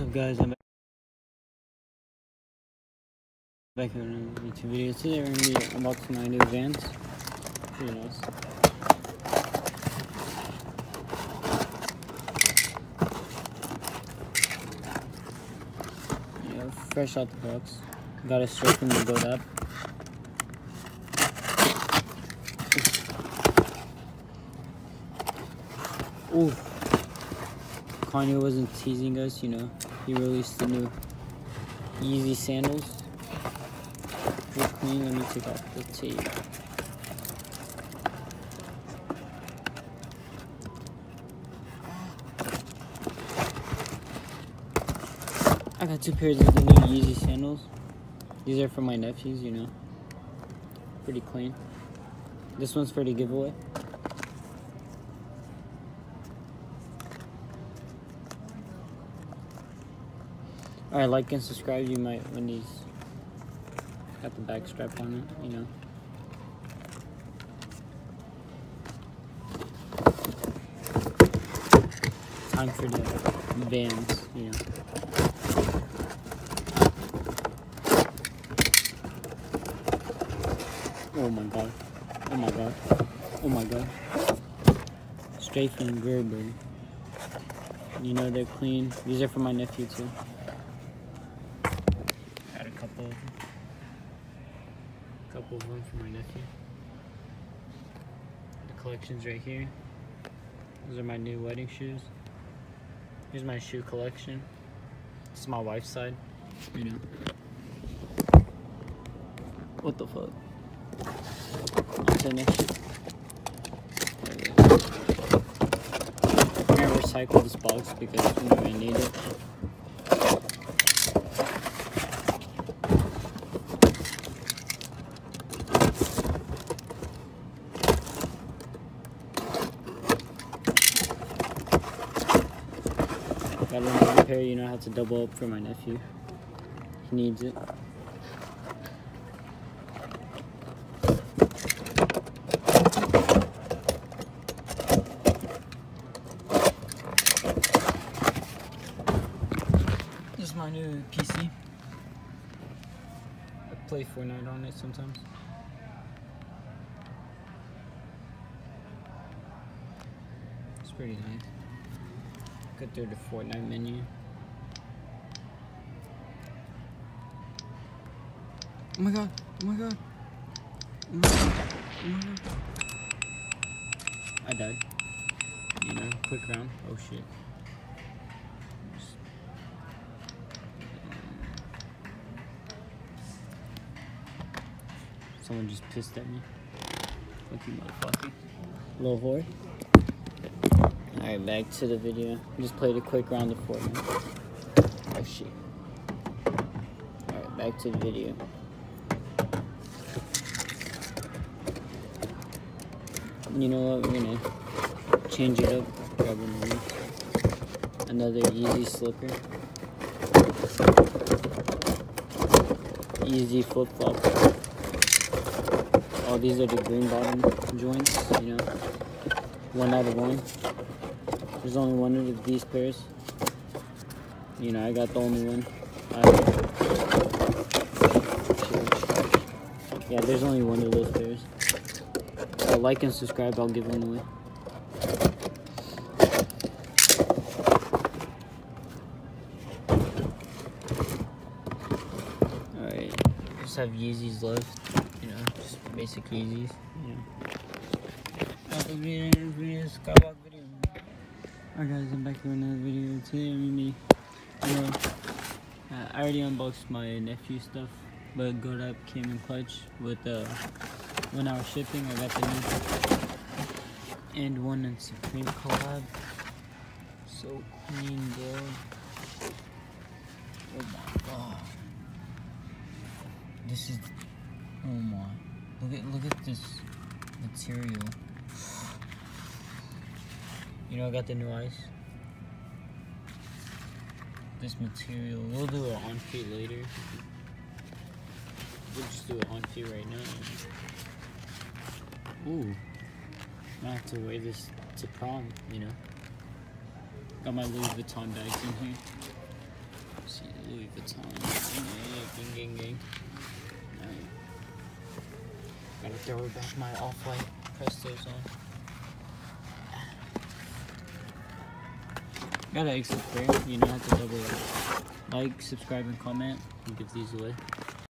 up, guys? I'm back here in another YouTube video. Today we're going to be unboxing my new Vans. Pretty nice. Yeah, fresh out the box. Got it straight from the GoDaddy. Ooh. Kanye wasn't teasing us, you know. He released the new Yeezy sandals. They're clean. Let me take off the tape. I got two pairs of the new Yeezy sandals. These are for my nephews, you know. Pretty clean. This one's for the giveaway. Alright, like and subscribe. You might win these. Got the back strap on it, you know. Time for the Vans, you know. Oh my god. Oh my god. Oh my god. Straight from Gerber. You know they're clean. These are for my nephew too. Got a couple of them for my nephew. The collection's right here. Those are my new wedding shoes. Here's my shoe collection. This is my wife's side, you know. What the fuck? On to the next shit. I'm gonna recycle this box because we're gonna need it. Got another pair, you know, I have to double up for my nephew. He needs it. This is my new PC. I play Fortnite on it sometimes. It's pretty nice. Go through the Fortnite menu. Oh my god! Oh my god! Oh my god! Oh my god! I died. You know, quick round. Oh shit. Someone just pissed at me. Fuck you, motherfucker. Little whore. Alright, back to the video. Just played a quick round of Fortnite. Oh shit. Alright, back to the video. You know what? We're gonna change it up. Grab another Yeezy slipper. Yeezy flip flop. Oh, these are the green bottom joints, you know. 1 out of 1. There's only one of these pairs. You know, I got the only one. Yeah, there's only one of those pairs. Like and subscribe, I'll give one away. Alright, just have Yeezys left. You know, just basic Yeezys. You know. Alright guys, I'm back with another video. Today I'm gonna be, you know, I already unboxed my nephew stuff, but GoDaddy came in clutch with 1 hour shipping. I got the new and one and Supreme collab. So clean, bro. Oh my god. This is, oh my. Look at this material. You know, I got the new ice. This material. We'll do it on feet later. We'll just do it on feet right now. Ooh. I have to wear this to prom, you know. Got my Louis Vuitton bags in here. See, Louis Vuitton. Gang. Alright. Gotta throw back my off-white Prestos on. Gotta exit prayer. You know, have to double like, subscribe, and comment. We'll give these away.